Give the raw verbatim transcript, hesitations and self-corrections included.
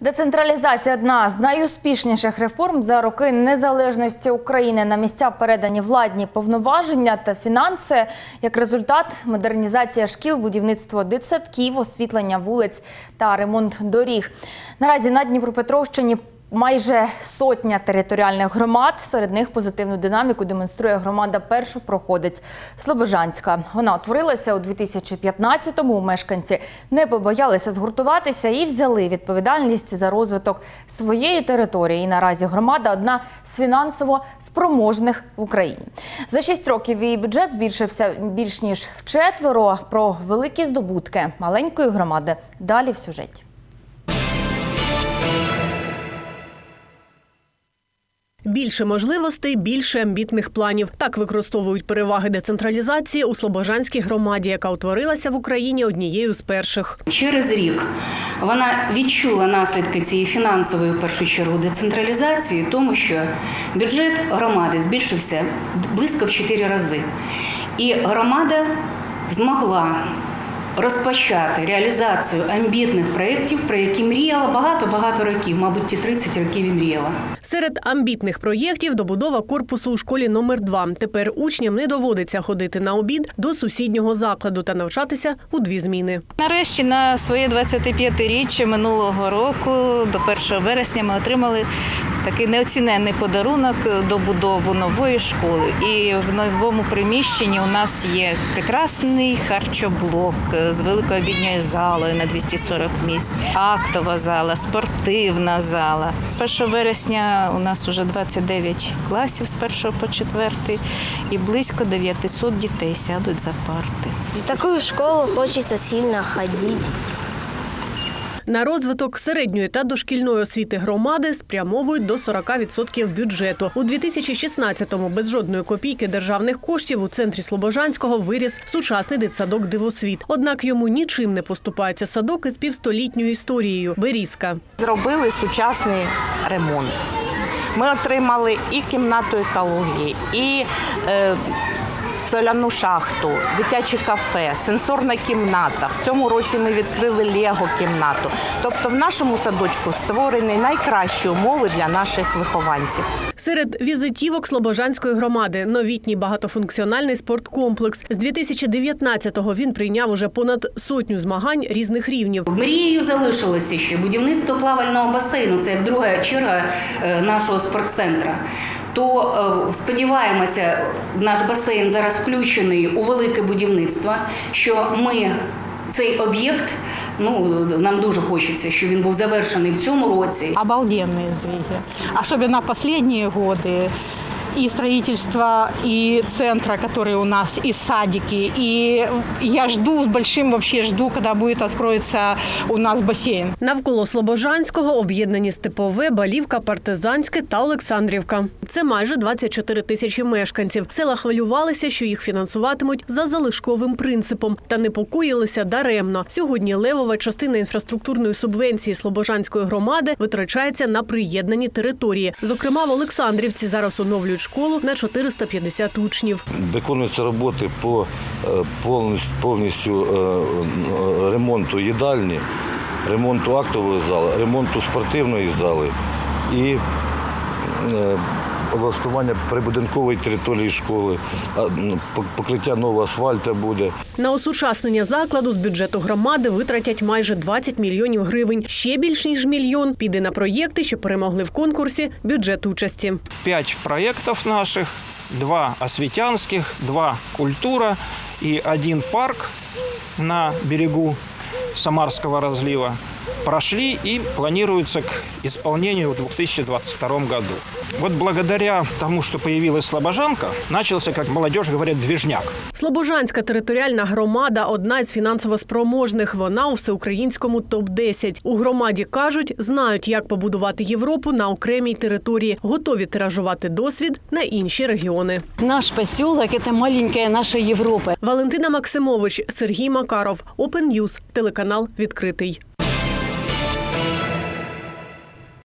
Децентралізація – одна з найуспішніших реформ за роки незалежності України. На місця передані владні повноваження та фінанси. Як результат – модернізація шкіл, будівництво дитсадків, освітлення вулиць та ремонт доріг. Наразі на Дніпропетровщині майже сотня територіальних громад. Серед них позитивну динаміку демонструє громада Першопроходець Слобожанська. Вона утворилася у дві тисячі п'ятнадцятому. Мешканці не побоялися згуртуватися і взяли відповідальність за розвиток своєї території. І наразі громада – одна з фінансово спроможних в Україні. За шість років її бюджет збільшився більш ніж вчетверо. Про великі здобутки маленької громади далі в сюжеті. Більше можливостей, більше амбітних планів. Так використовують переваги децентралізації у Слобожанській громаді, яка утворилася в Україні однією з перших. Через рік вона відчула наслідки цієї фінансової, в першу чергу, децентралізації, тому що бюджет громади збільшився близько в чотири рази. І громада змогла розпочати реалізацію амбітних проєктів, про які мріяла багато-багато років, мабуть, ті тридцять років і мріяла. Серед амбітних проєктів – добудова корпусу у школі номер два. Тепер учням не доводиться ходити на обід до сусіднього закладу та навчатися у дві зміни. Нарешті на своє двадцятип'ятиріччя минулого року, до першого вересня, ми отримали такий неоціненний подарунок – добудову нової школи. І в новому приміщенні у нас є прекрасний харчоблок з великою обідньою залою на двісті сорок місць, актова зала, спортивна зала. З першого вересня у нас вже двадцять дев'ять класів з першого по четвертий і близько дев'ятисот дітей сядуть за парти. В таку школу хочеться сильно ходити. На розвиток середньої та дошкільної освіти громади спрямовують до сорока відсотків бюджету. У дві тисячі шістнадцятому без жодної копійки державних коштів у центрі Слобожанського виріс сучасний дитсадок «Дивосвіт». Однак йому нічим не поступається садок із півстолітньою історією – «Берізка». Зробили сучасний ремонт. Ми отримали і кімнату екології, і е, соляну шахту, дитяче кафе, сенсорна кімната. В цьому році ми відкрили лего-кімнату. Тобто в нашому садочку створені найкращі умови для наших вихованців. Серед візитівок Слобожанської громади – новітній багатофункціональний спорткомплекс. З дві тисячі дев'ятнадцятого він прийняв уже понад сотню змагань різних рівнів. Мрією залишилося ще будівництво плавального басейну. Це як друга черга нашого спортцентру. То сподіваємося, наш басейн зараз включений у велике будівництво, що ми цей об'єкт, ну, нам дуже хочеться, щоб він був завершений в цьому році. Обалденные сдвиги. Особенно в последние годы. И строительство, и центра, которые у нас, и садики. И я жду, с большим вообще жду, когда будет откроется у нас бассейн. Навколо Слобожанського об'єднані Степове, Балівка, Партизанське та Олександрівка. Це майже двадцять чотири тисячі мешканців. Села хвилювалися, що їх фінансуватимуть за залишковим принципом. Та непокоїлися даремно. Сьогодні левова частина інфраструктурної субвенції Слобожанської громади витрачається на приєднані території. Зокрема, в Олександрівці зараз оновлюють школу на чотириста п'ятдесят учнів. Виконуються роботи по повністю, повністю ремонту їдальні, ремонту актової зали, ремонту спортивної зали і облаштування прибудинкової території школи, покриття нового асфальту буде. На осучаснення закладу з бюджету громади витратять майже двадцять мільйонів гривень. Ще більш ніж мільйон піде на проєкти, що перемогли в конкурсі «Бюджет участі». П'ять проєктів наших, два освітянських, два культура і один парк на берегу Самарского разлива прошли и планируются к исполнению в две тысячи двадцать втором году. Вот благодаря тому, что появилась Слобожанка, начался, как молодежь говорит, движняк. Слобожанська територіальна громада – одна із фінансово спроможних. Вона у всеукраїнському топ десять. У громаді кажуть, знають, як побудувати Європу на окремій території. Готові тиражувати досвід на інші регіони. Наш поселок – це маленька наша Європа. Валентина Максимович, Сергій Макаров, Open News, телеканал «Відкритий».